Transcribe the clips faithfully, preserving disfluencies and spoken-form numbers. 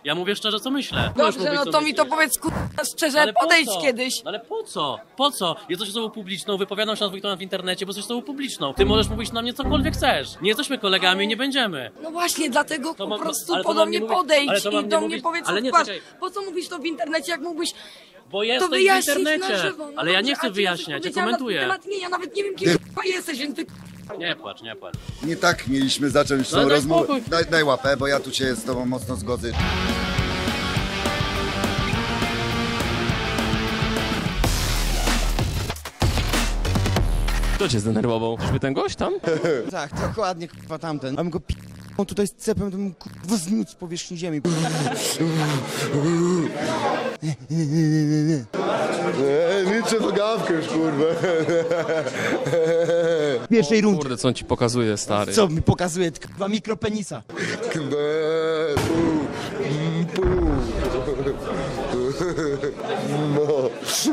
Ja mówię szczerze, co myślę. Dobrze, mówić, no co to mi myślisz. to powiedz, kurwa, szczerze, Ale po podejdź co? kiedyś. No ale po co? Po co? Ja coś osobą publiczną, wypowiadam się na twój temat w internecie, bo jesteś osobą publiczną. Ty możesz mówić na mnie cokolwiek chcesz. Nie jesteśmy kolegami, nie będziemy. No właśnie, dlatego To po mam- prostu ale to po do mam nie mnie mówić- podejdź ale to mam i nie do mnie mówić- powiedz, ale co nie, twarz. czekaj. Po co mówisz to w internecie, jak mógłbyś Bo to jesteś w wyjaśnić na internecie. żywo? No Ale ja dobrze, nie a chcę ci wyjaśniać, ja powiedziałam na komentuję. temat nie, ja nawet nie wiem, kim k***a jesteś, więc ty Nie płacz, nie płacz. Nie tak mieliśmy zacząć No tą daj rozmowę. spokój. Daj, daj łapę, bo ja tu się z tobą mocno zgodzę. Kto cię zdenerwował? Czyżby ten gość tam? Tak, dokładnie, kurwa, tamten. A bym go p***ł tutaj z cepem, to bym kurwa zmiótł z powierzchni ziemi. Eee, liczę to gawkę już, kurwa. W pierwszej rundzie. Kurde, co on ci pokazuje, stary? Co mi pokazuje? Kurwa mikropenisa. Eee, pu, mm, pu. No.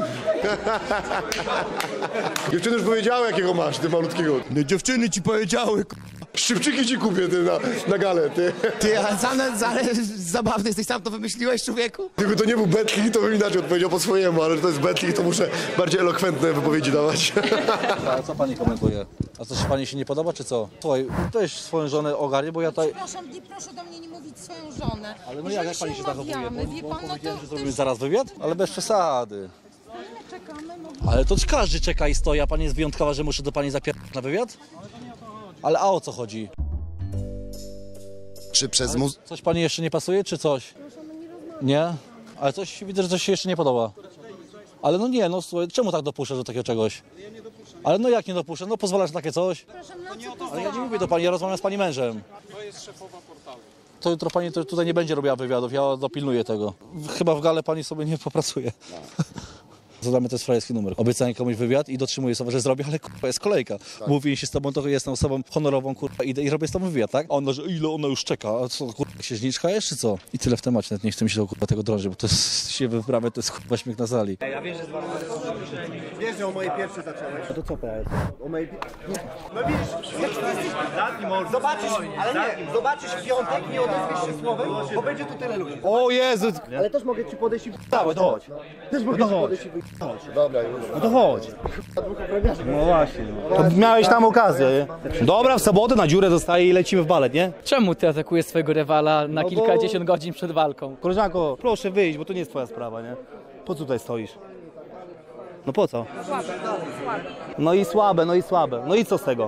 Dziewczyny już powiedziały, jakiego masz, ty malutkiego. No dziewczyny ci powiedziały, kurwa. Szybczyki ci kupię, ty, na, na galę, ty. Ty, ale, ale, ale zabawny jesteś, sam to wymyśliłeś, człowieku? Gdyby to nie był Bentley, to bym inaczej odpowiedział po swojemu, ale że to jest Bentley, to muszę bardziej elokwentne wypowiedzi dawać. A co pani komentuje? A coś pani się nie podoba, czy co? Słuchaj, weź swoją żonę ogarnie, bo ja tutaj... Przepraszam, nie proszę do mnie nie mówić swoją żonę. Ale no Jeżeli jak, jak pani się zachowuje? umawiamy, Bo, wie bo pan, no powiedziałem, to, że to zrobimy już zaraz wywiad? Ale bez przesady. czekamy. No. Ale to każdy czeka i stoi, a pani jest wyjątkowa, że muszę do pani zapierdać na wywiad? Ale a o co chodzi? Czy przez Ale muz... coś pani jeszcze nie pasuje, czy coś? Nie? Ale coś, widzę, że coś się jeszcze nie podoba. Ale no nie, no słuchaj, czemu tak dopuszczasz do takiego czegoś? Ale no jak nie dopuszczę? No pozwalasz na takie coś? Ale ja nie mówię do pani, ja rozmawiam z pani mężem. To jest szefowa portalu. To jutro pani to tutaj nie będzie robiła wywiadów, ja dopilnuję tego. Chyba w gale pani sobie nie popracuje. Zadamy też frajerski numer. Obiecałem komuś wywiad i dotrzymuję sobie, że zrobię, ale kurwa, jest kolejka. Tak. Mówię się z tobą, to jestem osobą honorową, kurwa, idę i robię z tobą wywiad, tak? A ona, że ile ona już czeka, a co, kurwa, księżniczka jest, czy co? I tyle w temacie, nawet nie chcę mi się do kurwa tego drążyć, bo to jest, się wyprawia, to jest kurwa śmiech na sali. Wiesz, że o mojej pierwszej zacząłeś. To co teraz? O mojej... No widzisz, jak ty jesteś... Zobaczysz, ale nie, zobaczysz w piątek, nie odezwiesz się słowem, bo będzie tu tyle ludzi. O Jezu! Ale też mogę ci podejść i... Dawaj, to chodź. Też mogę ci podejść i wy... Dobra, już. No to chodź. No właśnie. To miałeś tam okazję. Dobra, w sobotę na dziurę zostaje i lecimy w balet, nie? Czemu ty atakujesz swojego rywala na No bo- kilkadziesiąt godzin przed walką? Koleżanko, proszę wyjść, bo to nie jest twoja sprawa, nie? Po co tutaj stoisz? No po co? No i słabe, no i słabe. No i co z tego?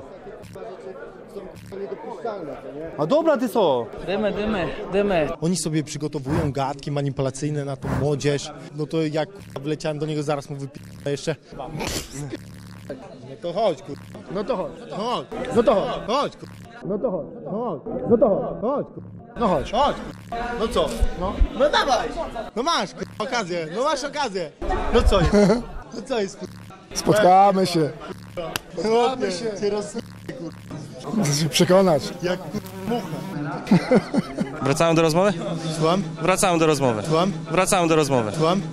A dobra, ty co? Dymy, dymy, dymy. Oni sobie przygotowują gadki manipulacyjne na tą młodzież. No to jak wleciałem do niego, zaraz mu wypi***a jeszcze. No to chodź, kur... No to chodź, no chodź, no to chodź, chodź, kur... No to chodź, no chodź, no to chodź, chodź, kur... No chodź, chodź, kur... No co? No, no dawaj! No masz, kur... okazję, no masz okazję. No co jest? No co jest, kur... Spotkamy się. Spotkamy się. Cię roz... Chcę się przekonać. Jak kur... mucha. Wracałem do rozmowy? Słucham? Wracałem do rozmowy. Słucham? Wracałem do rozmowy. Słucham?